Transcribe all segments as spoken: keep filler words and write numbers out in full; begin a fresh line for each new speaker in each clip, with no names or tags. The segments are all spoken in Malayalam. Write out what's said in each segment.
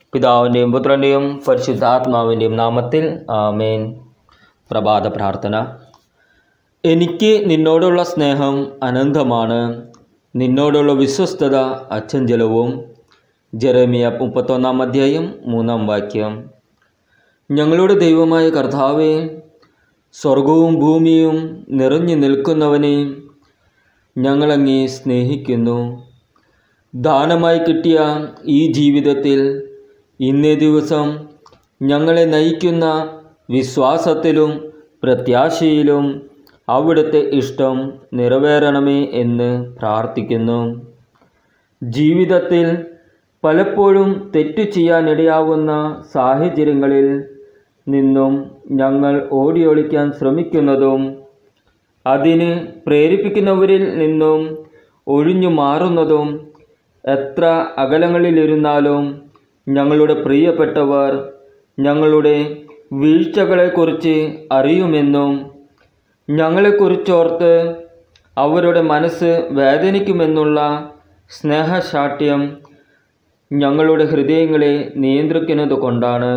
പിതാവിൻ്റെയും പുത്രൻ്റെയും പരിശുദ്ധാത്മാവിൻ്റെയും നാമത്തിൽ ആമേൻ. പ്രഭാത പ്രാർത്ഥന. എനിക്ക് നിന്നോടുള്ള സ്നേഹം അനന്തമാണ്, നിന്നോടുള്ള വിശ്വസ്തത അചഞ്ചലവും. ജെറമിയ മുപ്പത്തൊന്നാം അധ്യായം മൂന്നാം വാക്യം. ഞങ്ങളുടെ ദൈവമായ കർത്താവേ, സ്വർഗവും ഭൂമിയും നിറഞ്ഞു നിൽക്കുന്നവനെ, ഞങ്ങളങ്ങേ സ്നേഹിക്കുന്നു. ദാനമായി കിട്ടിയ ഈ ജീവിതത്തിൽ ഇന്നേ ദിവസം ഞങ്ങളെ നയിക്കുന്ന വിശ്വാസത്തിലും പ്രത്യാശയിലും അവിടുത്തെ ഇഷ്ടം നിറവേറണമേ എന്ന് പ്രാർത്ഥിക്കുന്നു. ജീവിതത്തിൽ പലപ്പോഴും തെറ്റു ചെയ്യാനിടയാവുന്ന സാഹചര്യങ്ങളിൽ നിന്നും ഞങ്ങൾ ഓടിയൊളിക്കാൻ ശ്രമിക്കുന്നതും അതിന് പ്രേരിപ്പിക്കുന്നവരിൽ നിന്നും ഒഴിഞ്ഞു മാറുന്നതും എത്ര അകലങ്ങളിലിരുന്നാലും ഞങ്ങളുടെ പ്രിയപ്പെട്ടവർ ഞങ്ങളുടെ വീഴ്ചകളെക്കുറിച്ച് അറിയുമെന്നും ഞങ്ങളെക്കുറിച്ചോർത്ത് അവരുടെ മനസ്സ് വേദനിക്കുമെന്നുള്ള സ്നേഹശാഠ്യം ഞങ്ങളുടെ ഹൃദയങ്ങളെ നിയന്ത്രിക്കുന്നത് കൊണ്ടാണ്.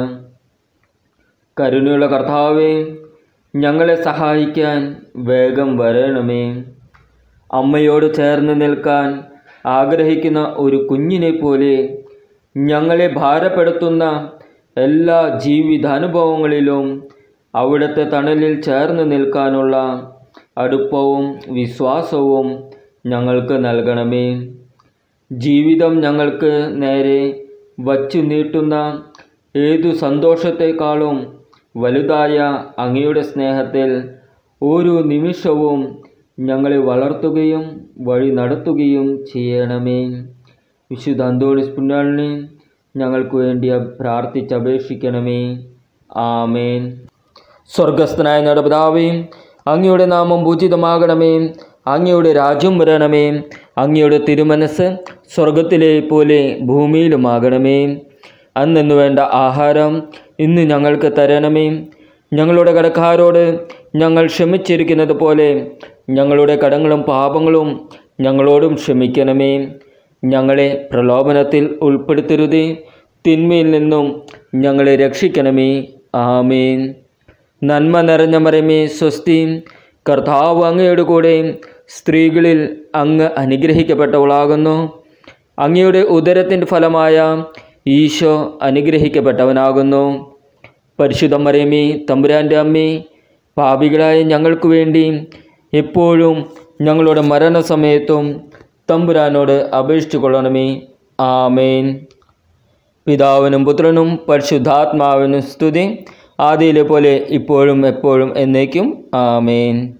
കരുണയുള്ള കർത്താവേ, ഞങ്ങളെ സഹായിക്കാൻ വേഗം വരണമേ. അമ്മയോട് ചേർന്ന് നിൽക്കാൻ ആഗ്രഹിക്കുന്ന ഒരു കുഞ്ഞിനെ പോലെ ഞങ്ങളെ ഭാരപ്പെടുത്തുന്ന എല്ലാ ജീവിതാനുഭവങ്ങളിലും അവിടുത്തെ തണലിൽ ചേർന്ന് നിൽക്കാനുള്ള അടുപ്പവും വിശ്വാസവും ഞങ്ങൾക്ക് നൽകണമേ. ജീവിതം ഞങ്ങൾക്ക് നേരെ വച്ചു നീട്ടുന്ന ഏതു സന്തോഷത്തെക്കാളും വലുതായ അങ്ങയുടെ സ്നേഹത്തിൽ ഓരോ നിമിഷവും ഞങ്ങളെ വളർത്തുകയും വഴി നടത്തുകയും ചെയ്യണമേ. വിശുദ്ധ അന്തോണീസ് പുണ്യാളനെ ഞങ്ങൾക്ക് വേണ്ടി പ്രാർത്ഥിച്ചപേക്ഷിക്കണമേ. ആമേൻ. സ്വർഗസ്ഥനായ ഞങ്ങളുടെ പിതാവേ, അങ്ങയുടെ നാമം പൂജിതമാകണമേ. അങ്ങയുടെ രാജ്യം വരണമേ. അങ്ങയുടെ തിരുമനസ് സ്വർഗത്തിലെ പോലെ ഭൂമിയിലുമാകണമേ. അന്നു വേണ്ട ആഹാരം ഇന്ന് ഞങ്ങൾക്ക് തരണമേ. ഞങ്ങളുടെ കടക്കാരോട് ഞങ്ങൾ ക്ഷമിച്ചിരിക്കുന്നത് പോലെ ഞങ്ങളുടെ കടങ്ങളും പാപങ്ങളും ഞങ്ങളോടും ക്ഷമിക്കണമേ. ഞങ്ങളെ പ്രലോഭനത്തിൽ ഉൾപ്പെടുത്തരുതേ, തിന്മയിൽ നിന്നും ഞങ്ങളെ രക്ഷിക്കണമേ. ആമേൻ. നന്മ നിറഞ്ഞ മറിയമേ, സ്വസ്തി, കർത്താവ് അങ്ങയുടെ കൂടെ സ്ത്രീകളിൽ അങ്ങ് അനുഗ്രഹിക്കപ്പെട്ടവളാകുന്നു. അങ്ങയുടെ ഉദരത്തിൻ്റെ ഫലമായ ഈശോ അനുഗ്രഹിക്കപ്പെട്ടവനാകുന്നു. പരിശുദ്ധ മറിയമേ, തമ്പുരാൻ്റെ അമ്മേ, പാപികളായ ഞങ്ങൾക്ക് വേണ്ടി എപ്പോഴും ഞങ്ങളുടെ മരണസമയത്തും തമ്പുരാനോട് അപേക്ഷിച്ചു കൊള്ളണമേ. ആമേൻ. പിതാവിനും പുത്രനും പരിശുദ്ധാത്മാവിനും സ്തുതി, ആദിയിലെ പോലെ ഇപ്പോഴും എപ്പോഴും എന്നേക്കും. ആമേൻ.